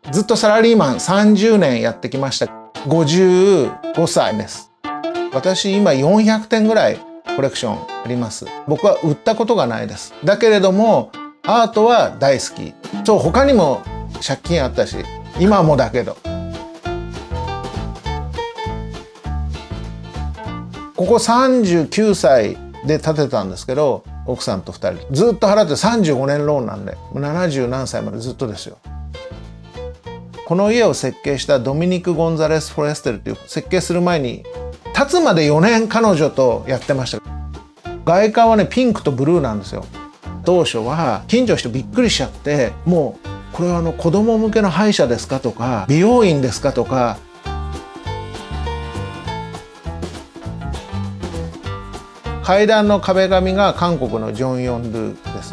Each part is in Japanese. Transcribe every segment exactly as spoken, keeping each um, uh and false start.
ずっとサラリーマンさんじゅうねんやってきました。ごじゅうごさいです。私今よんひゃくてんぐらいコレクションあります。僕は売ったことがないです。だけれどもアートは大好き。そう、他にも借金あったし、今もだけど。ここさんじゅうきゅうさいで建てたんですけど、奥さんとふたりずっと払ってさんじゅうごねんローンなんで、ななじゅうなんさいまでずっとですよ。この家を設計したドミニク・ゴンザレス・フォレステルっていう、設計する前に建つまでよねん彼女とやってました。外観はねピンクとブルーなんですよ。当初は近所の人びっくりしちゃって、もうこれはあの子供向けの歯医者ですかとか美容院ですかとか、階段の壁紙が韓国のジョン・ヨンドゥです。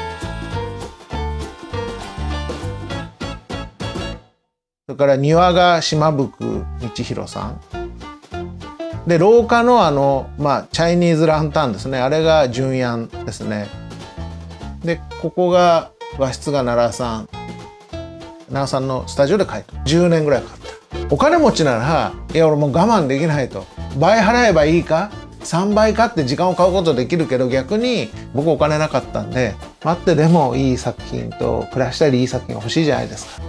それから庭が島福道弘さんで、廊下のあのまあチャイニーズランタンですね、あれが純ヤンですね。でここが和室が奈良さん、奈良さんのスタジオで描いた。じゅうねんぐらいかかった。お金持ちなら、いや俺もう我慢できないと、倍払えばいいかさんばいかって時間を買うことできるけど、逆に僕お金なかったんで、待ってでもいい作品と暮らしたりいい作品が欲しいじゃないですか。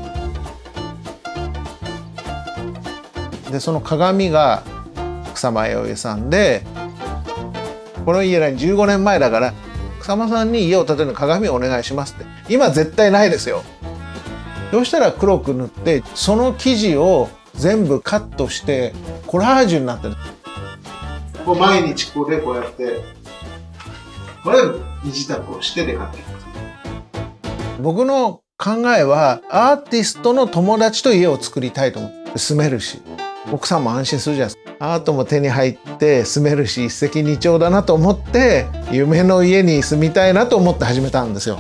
でその鏡が草間彌生さんで、この家にじゅうごねんまえだから草間さんに家を建てるの鏡をお願いしますって。今絶対ないですよ。そうしたら黒く塗って、その生地を全部カットしてコラージュになってる。こう毎日ここでこうやってこれ身支度をしてで描ってる。僕の考えはアーティストの友達と家を作りたいと思って。住めるし奥さんも安心するじゃないですか。アートも手に入って住めるし、一石二鳥だなと思って、夢の家に住みたいなと思って始めたんですよ。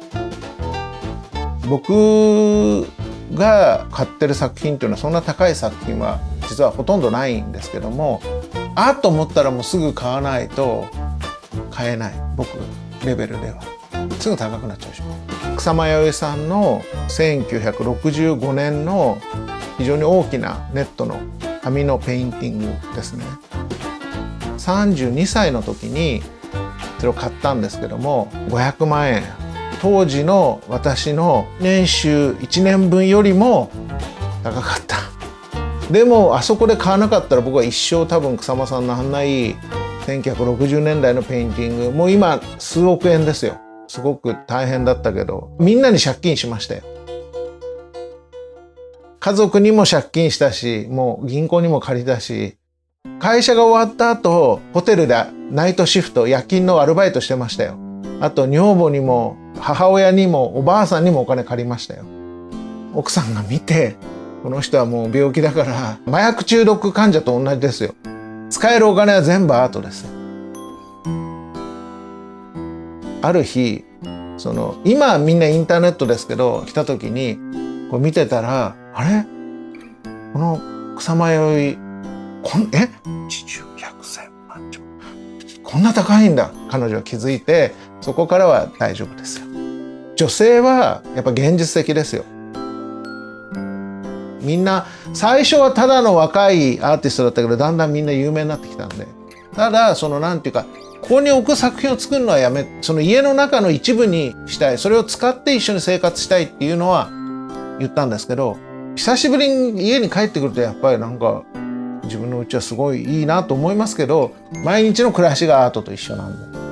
僕が買ってる作品っていうのはそんな高い作品は実はほとんどないんですけども、あっと思ったらもうすぐ買わないと買えない、僕レベルではすぐ高くなっちゃうでしょ。草間彌生さんのせんきゅうひゃくろくじゅうごねんの非常に大きなネットの紙のペインティングですね。さんじゅうにさいの時にそれを買ったんですけども、ごひゃくまんえん。当時の私の年収いちねんぶんよりも高かった。でもあそこで買わなかったら僕は一生多分草間さんのあんないいせんきゅうひゃくろくじゅうねんだいのペインティング、もう今数億円ですよ。すごく大変だったけど、みんなに借金しましたよ。家族にも借金したし、もう銀行にも借りたし、会社が終わった後ホテルでナイトシフト夜勤のアルバイトしてましたよ。あと女房にも母親にもおばあさんにもお金借りましたよ。奥さんが見て、この人はもう病気だから麻薬中毒患者と同じですよ。使えるお金は全部アートです。ある日、その今みんなインターネットですけど、来た時にこう見てたら、あれこの草間彌生こんえ一十百千万兆こんな高いんだ。彼女は気づいて、そこからは大丈夫ですよ。女性はやっぱ現実的ですよ。みんな最初はただの若いアーティストだったけど、だんだんみんな有名になってきたんで、ただそのなんていうか、ここに置く作品を作るのはやめ、その家の中の一部にしたい、それを使って一緒に生活したいっていうのは言ったんですけど、久しぶりに家に帰ってくるとやっぱりなんか自分の家はすごいいいなと思いますけど、毎日の暮らしがアートと一緒なんで。